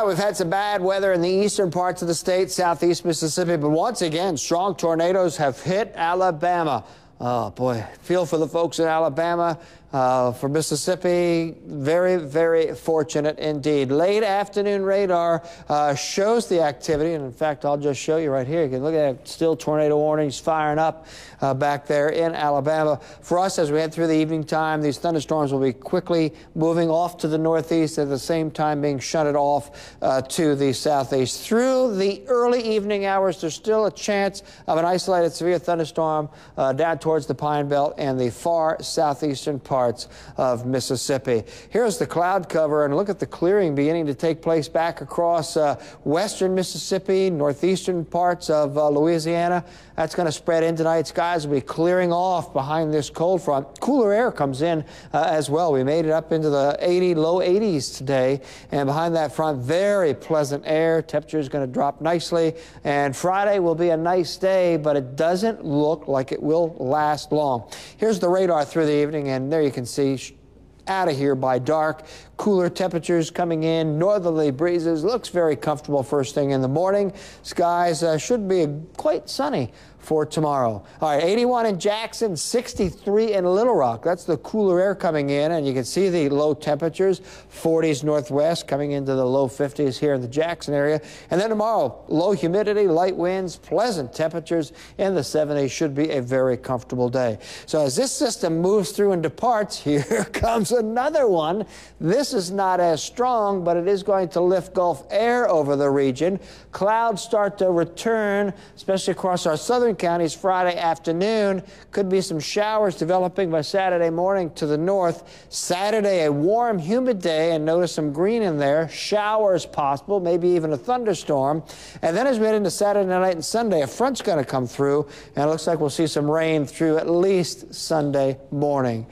we've had some bad weather in the eastern parts of the state, southeast Mississippi, but once again, strong tornadoes have hit Alabama. Oh, boy, feel for the folks in Alabama. For Mississippi, very, very fortunate indeed. Late afternoon radar shows the activity, and in fact, I'll just show you right here. You can look at it, still tornado warnings firing up back there in Alabama. For us, as we head through the evening time, these thunderstorms will be quickly moving off to the northeast, at the same time being shunted off to the southeast. Through the early evening hours, there's still a chance of an isolated severe thunderstorm down towards the Pine Belt and the far southeastern parts of Mississippi. Here's the cloud cover, and look at the clearing beginning to take place back across western Mississippi, northeastern parts of Louisiana. That's going to spread in tonight. Skies will be clearing off behind this cold front. Cooler air comes in as well. We made it up into the low 80s today, and behind that front, very pleasant air. Temperature is going to drop nicely, and Friday will be a nice day, but it doesn't look like it will last long. Here's the radar through the evening, and there you can see out of here by dark. Cooler temperatures coming in, northerly breezes. Looks very comfortable first thing in the morning. Skies should be quite sunny for tomorrow. All right, 81 in Jackson, 63 in Little Rock. That's the cooler air coming in, and you can see the low temperatures, 40s northwest coming into the low 50s here in the Jackson area. And then tomorrow, low humidity, light winds, pleasant temperatures in the 70s. Should be a very comfortable day. So as this system moves through and departs, here comes another one. This is not as strong, but it is going to lift Gulf air over the region. Clouds start to return, especially across our southern counties Friday afternoon. Could be some showers developing by Saturday morning to the north. Saturday, a warm, humid day, and notice some green in there. Showers possible, maybe even a thunderstorm. And then as we head into Saturday night and Sunday, a front's going to come through, and it looks like we'll see some rain through at least Sunday morning.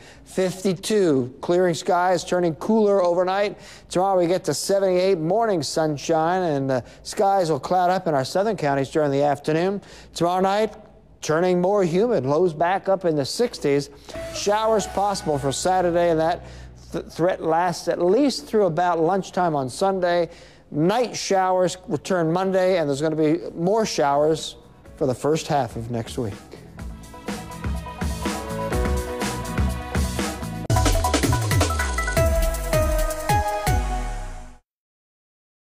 52, clearing skies, turning cooler overnight. Tomorrow we get to 78, morning sunshine, and the skies will cloud up in our southern counties during the afternoon. Tomorrow night, turning more humid, lows back up in the 60s. Showers possible for Saturday, and that threat lasts at least through about lunchtime on Sunday. Night showers return Monday, and there's going to be more showers for the first half of next week.